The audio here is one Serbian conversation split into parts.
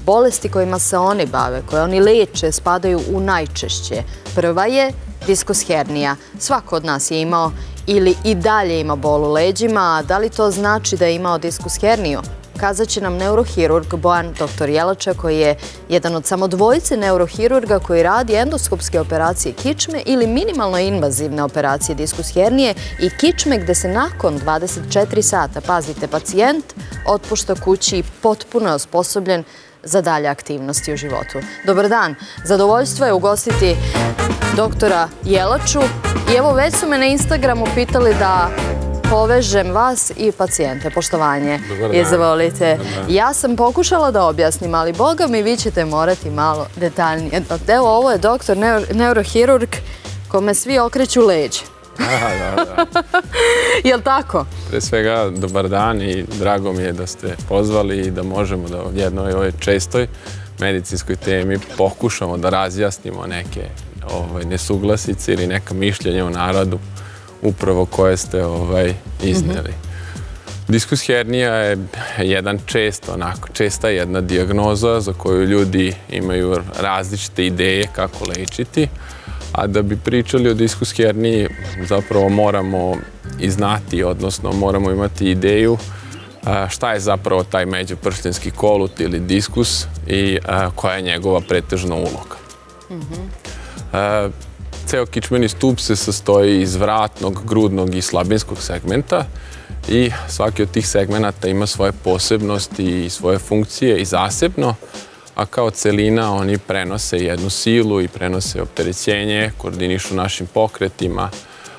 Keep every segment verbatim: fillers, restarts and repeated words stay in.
bolesti kojima se oni bave, koje oni leče, spadaju u najčešće. Prva je diskus hernija. Svako od nas je imao ili i dalje ima bol u leđima, a da li to znači da je imao diskus herniju? Kazat će nam neurohirurg Bojan doktor Jelača, koji je jedan od samo dvojice neurohirurga koji radi endoskopske operacije kičme ili minimalno invazivne operacije diskus hernije i kičme gde se nakon dvadeset četiri sata, pazite, pacijent otpušta kući i potpuno je osposobljen za dalje aktivnosti u životu. Dobar dan, zadovoljstvo je ugostiti doktora Jelaču i evo već su me na Instagramu pitali da povežem vas i pacijente. Poštovanje. Izvolite. Ja sam pokušala da objasnim, ali boga mi vi ćete morati malo detaljnije. Evo, ovo je doktor neurohirurg kome svi okreću leđe. Da, da, da. Jel' tako? Pre svega, dobar dan i drago mi je da ste pozvali i da možemo da u jednoj ovoj čestoj medicinskoj temi pokušamo da razjasnimo neke nesuglasice ili neka mišljenja u narodu upravo koje ste izneli. Diskus hernija je jedan čest, onako, česta jedna dijagnoza za koju ljudi imaju različite ideje kako lečiti, a da bi pričali o diskus herniji zapravo moramo i znati, odnosno moramo imati ideju šta je zapravo taj međupršljenski kolut ili diskus i koja je njegova pretežna uloga. Ceo kičmeni stub se sastoji iz vratnog, grudnog i slabinskog segmenta i svaki od tih segmenata ima svoje posebnosti i svoje funkcije i zasebno, a kao celina oni prenose jednu silu i prenose opterećenje, koordinišu našim pokretima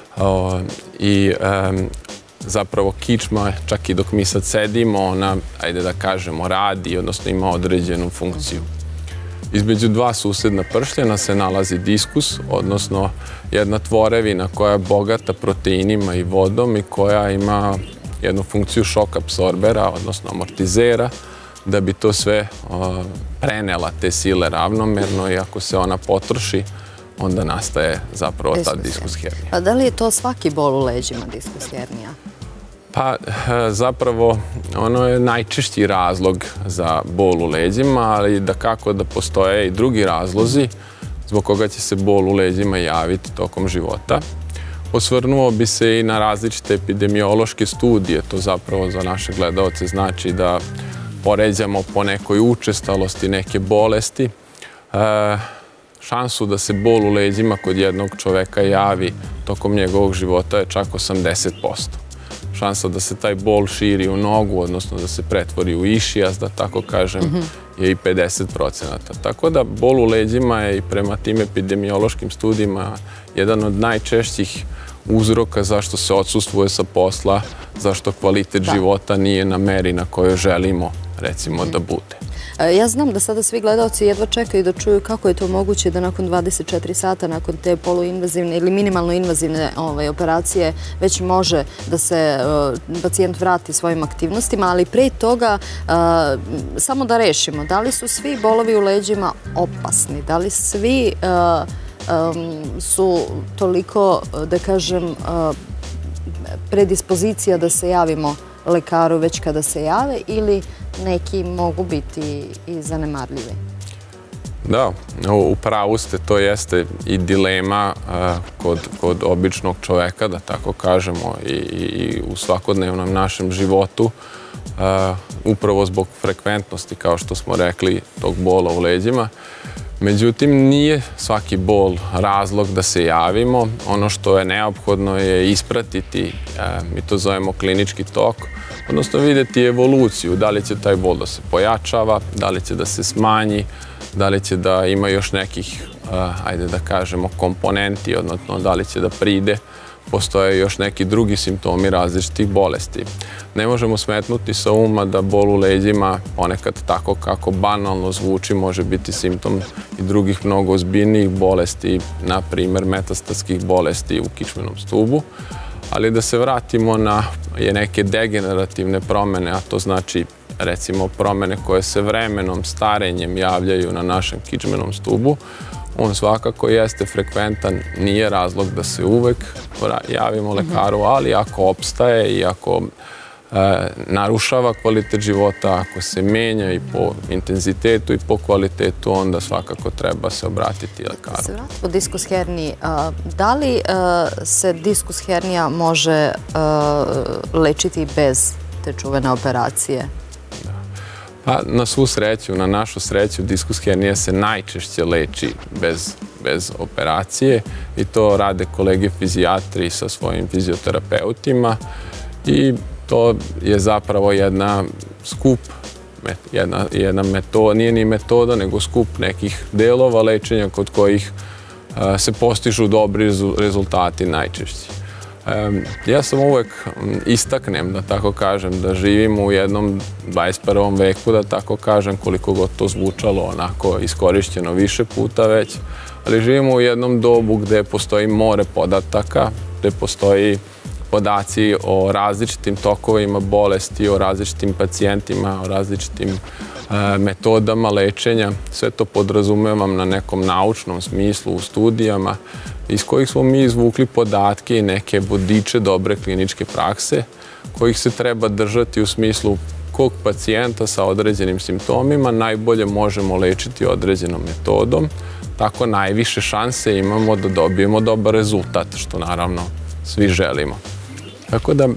i zapravo kičma, čak i dok mi sad sedimo, ona, ajde da kažemo, radi, odnosno ima određenu funkciju. Između dva susedna pršljena se nalazi diskus, odnosno jedna tvorevina koja je bogata proteinima i vodom i koja ima jednu funkciju šok apsorbera, odnosno amortizera, da bi to sve prenela te sile ravnomerno i ako se ona potroši, onda nastaje zapravo ta diskus hernija. A da li je to svaki bol u leđima diskus hernija? Pa zapravo ono je najčešći razlog za bol u leđima, ali da kako da postoje i drugi razlozi zbog koga će se bol u leđima javiti tokom života. Osvrnuo bi se i na različite epidemiološke studije, to zapravo za naše gledaoce znači da poređamo po nekoj učestalosti neke bolesti. Šansu da se bol u leđima kod jednog čoveka javi tokom njegovog života je čak osamdeset posto. Šansa da se taj bol širi u nogu, odnosno da se pretvori u išijas, da tako kažem, je i pedeset procenata. Tako da bol u leđima je i prema tim epidemiološkim studijima jedan od najčešćih uzroka zašto se odsustvuje sa posla, zašto kvalitet života nije na meri na kojoj želimo, recimo, da bude. Ja znam da sada svi gledalci jedva čekaju da čuju kako je to moguće da nakon dvadeset četiri sata, nakon te poluinvazivne ili minimalno invazivne operacije, već može da se pacijent vrati svojim aktivnostima, ali pre toga samo da rešimo, da li su svi bolovi u leđima opasni, da li svi su toliko, da kažem, predispozicija da se javimo lekaru već kada se jave ili neki mogu biti i zanemarljivi? Da, u pravu ste, to jeste i dilema kod običnog čoveka, da tako kažemo, i u svakodnevnom našem životu, upravo zbog frekventnosti, kao što smo rekli, tog bola u leđima. Međutim, nije svaki bol razlog da se javimo. Ono što je neophodno je ispratiti, mi to zovemo klinički tok, odnosno vidjeti evoluciju, da li će taj bol da se pojačava, da li će da se smanji, da li će da ima još nekih, ajde da kažemo, komponenti, odnosno da li će da pride. Postoje još neki drugi simptomi različitih bolesti. Ne možemo smetnuti sa uma da bol u leđima, ponekad tako kako banalno zvuči, može biti simptom i drugih mnogo ozbiljnijih bolesti, na primjer metastatskih bolesti u kičmenom stubu. Ali da se vratimo na neke degenerativne promene, a to znači recimo promene koje se vremenom, starenjem javljaju na našem kičmenom stubu, on svakako jeste frekventan, nije razlog da se uvek javimo lekaru, ali ako opstaje i ako narušava kvalitet života, ako se menja i po intenzitetu i po kvalitetu, onda svakako treba se obratiti lekaru. Da se vratimo diskus herniji. Da li se diskus hernija može lečiti bez te čuvene operacije? Pa, na svu sreću, na našu sreću, diskus hernija se najčešće leči bez, bez operacije i to rade kolege fizijatri sa svojim fizioterapeutima i to je zapravo jedna skup, jedna, jedna metoda, nije ni metoda, nego skup nekih delova lečenja kod kojih a, se postižu dobri rezultati najčešći. Ja sam uvek istaknem, da tako kažem, da živimo u jednom dvadeset prvom veku, da tako kažem, koliko god to zvučalo onako iskorišćeno više puta već, ali živimo u jednom dobu gde postoji more podataka, gde postoji podaci o različitim tokovima bolesti, o različitim pacijentima, o različitim metodama lečenja. Sve to podrazumevam na nekom naučnom smislu, u studijama, iz kojih smo mi izvukli podatke i neke vodiče dobre kliničke prakse, kojih se treba držati u smislu kog pacijenta sa određenim simptomima najbolje možemo lečiti određenom metodom. Tako najviše šanse imamo da dobijemo dobar rezultat, što naravno svi želimo. Tako da,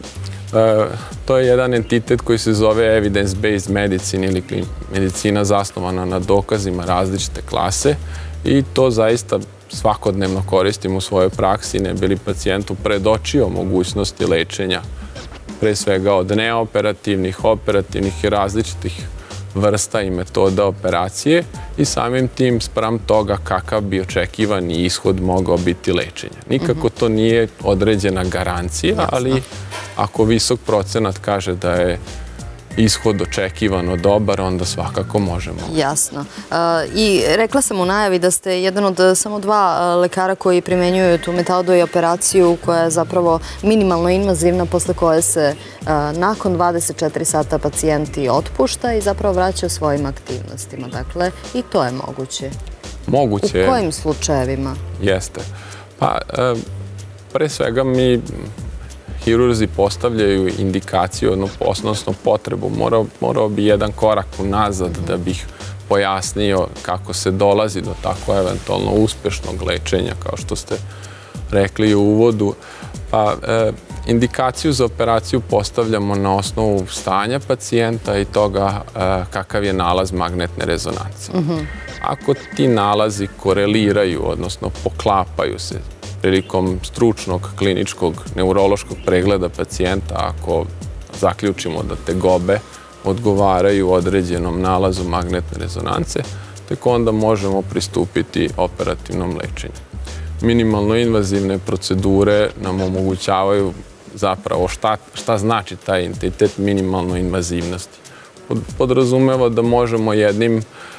to je jedan entitet koji se zove evidence-based medicine ili medicina zasnovana na dokazima različite klase i to zaista svakodnevno koristim u svojoj praksi, ne bi li pacijentu predočio mogućnosti lečenja, pre svega od neoperativnih, operativnih i različitih vrsta i metoda operacije i samim tim spram toga kakav bi očekivani ishod mogao biti lečenja. Nikako to nije određena garancija, ali ako visok procenat kaže da je ishod očekivano dobar, onda svakako možemo. Jasno. I rekla sam u najavi da ste jedan od samo dva lekara koji primenjuju tu metodu i operaciju koja je zapravo minimalno invazivna, posle koje se nakon dvadeset četiri sata pacijenti otpušta i zapravo vraća svojim aktivnostima. Dakle, i to je moguće. Moguće. U kojim slučajevima? Jeste. Pa, pre svega mi hirurzi postavljaju indikaciju, odnosno potrebu. Morao bi jedan korak unazad da bih pojasnio kako se dolazi do tako eventualno uspešnog lečenja, kao što ste rekli u uvodu. Pa, indikaciju za operaciju postavljamo na osnovu stanja pacijenta i toga kakav je nalaz magnetne rezonance. Ako ti nalazi koreliraju, odnosno poklapaju se prilikom stručnog kliničkog neurološkog pregleda pacijenta, ako zaključimo da tegobe odgovaraju određenom nalazu magnetne rezonance, tek onda možemo pristupiti operativnom lečenju. Minimalno invazivne procedure nam omogućavaju zapravo šta znači taj entitet minimalno invazivnosti. Podrazumeva da možemo jednim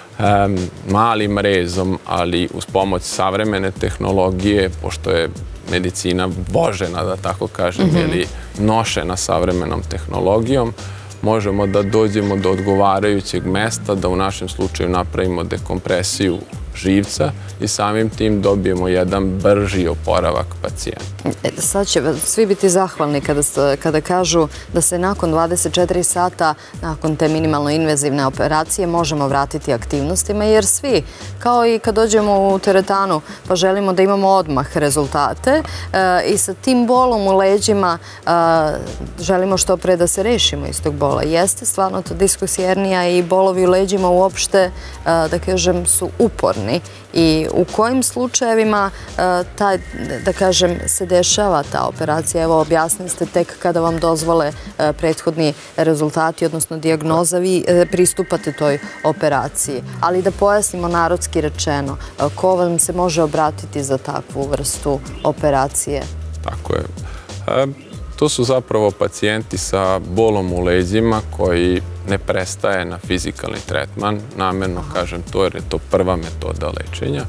malim rezom, ali uz pomoć savremene tehnologije, pošto je medicina vožena, da tako kažem, ili nošena savremenom tehnologijom, možemo da dođemo do odgovarajućeg mesta, da u našem slučaju napravimo dekompresiju živca i samim tim dobijemo jedan brži oporavak pacijenta. Sad će svi biti zahvalni kada kažu da se nakon dvadeset četiri sata, nakon te minimalno invazivne operacije, možemo vratiti aktivnostima, jer svi, kao i kad dođemo u teretanu, pa želimo da imamo odmah rezultate i sa tim bolom u leđima želimo što pre da se rešimo iz tog bola. Jeste stvarno to diskus hernija i bolovi u leđima uopšte, da kažem, su uporni. I u kojim slučajevima taj, da kažem, se dešava ta operacija? Evo, objasnili ste tek kada vam dozvole prethodni rezultati, odnosno dijagnoza, vi pristupate toj operaciji. Ali da pojasnimo narodski rečeno, ko vam se može obratiti za takvu vrstu operacije? Tako je. To su zapravo pacijenti sa bolom u leđima koji ne prestaje na fizikalni tretman. Namjerno kažem to jer je to prva metoda lečenja.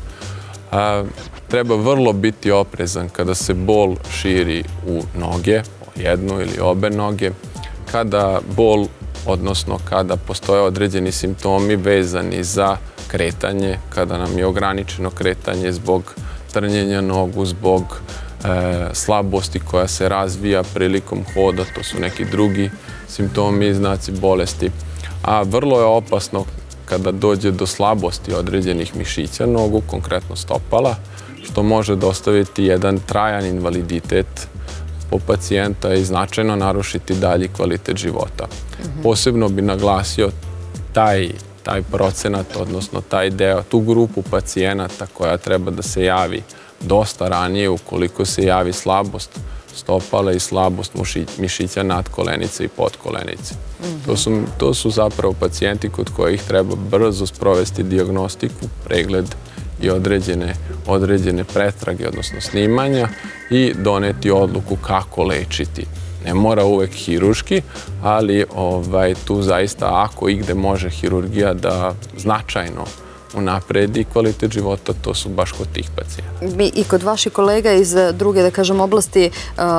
Treba vrlo biti oprezan kada se bol širi u noge, jednu ili obe noge, kada bol, odnosno kada postoje određeni simptomi vezani za kretanje, kada nam je ograničeno kretanje zbog trnjenja nogu, zbog slabosti koja se razvija prilikom hoda, to su neki drugi simptomi i znaci bolesti. A vrlo je opasno kada dođe do slabosti određenih mišića nogu, konkretno stopala, što može dostaviti jedan trajan invaliditet po pacijenta i značajno narušiti dalji kvalitet života. Posebno bi naglasio taj, taj procenat, odnosno taj deo, tu grupu pacijenata koja treba da se javi dosta ranije ukoliko se javi slabost stopala i slabost mišića nadkolenice i podkolenice. To su, to su zapravo pacijenti kod kojih treba brzo sprovesti dijagnostiku, pregled i određene, određene pretrage, odnosno snimanja i doneti odluku kako lečiti. Ne mora uvek hiruški, ali ovaj, tu zaista ako igde može hirurgija da značajno unapredi kvalitet života, to su baš kod tih pacijenta. I kod vaših kolega iz druge, da kažem, oblasti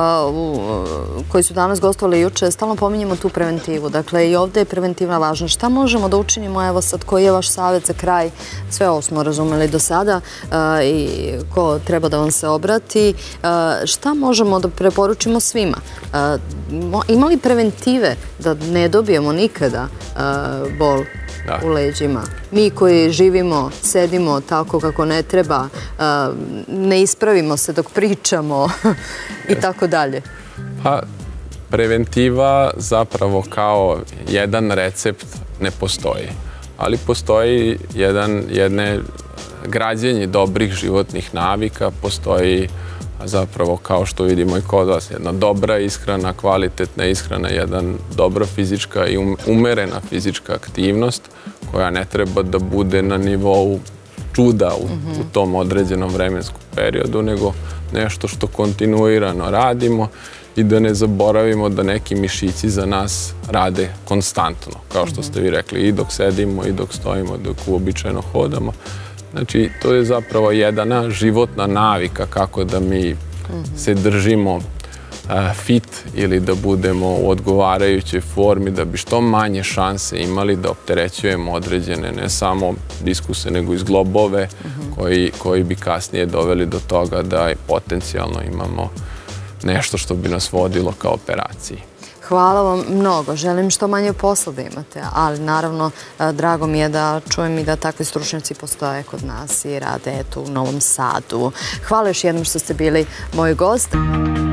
koji su danas gostovali juče, stalno pominjemo tu preventivu. Dakle, i ovde je preventivna važna. Šta možemo da učinimo, evo sad, koji je vaš savjet za kraj? Sve ovo smo razumeli do sada i ko treba da vam se obrati. Šta možemo da preporučimo svima? Ima li preventive da ne dobijemo nikada bol u leđima? Mi koji živimo, sedimo tako kako ne treba, ne ispravimo se dok pričamo i tako dalje. Pa, preventiva zapravo kao jedan recept ne postoji, ali postoji jedan, jedne građenje dobrih životnih navika, postoji zapravo kao što vidimo i kod vas, jedna dobra ishrana, kvalitetna ishrana, jedna dobra fizička i umerena fizička aktivnost koja ne treba da bude na nivou čuda u, u tom određenom vremenskom periodu, nego nešto što kontinuirano radimo i da ne zaboravimo da neki mišići za nas rade konstantno, kao što ste vi rekli, i dok sedimo, i dok stojimo, dok uobičajeno hodamo. Znači, to je zapravo jedna životna navika kako da mi se držimo fit ili da budemo u odgovarajućoj formi, da bi što manje šanse imali da opterećujemo određene ne samo diskuse, nego i zglobove koji, koji bi kasnije doveli do toga da potencijalno imamo nešto što bi nas vodilo ka operaciji. Hvala vam mnogo. Želim što manje posla da imate, ali naravno drago mi je da čujem i da takvi stručnjaci postoje kod nas i rade eto u Novom Sadu. Hvala još jednom što ste bili moj gost.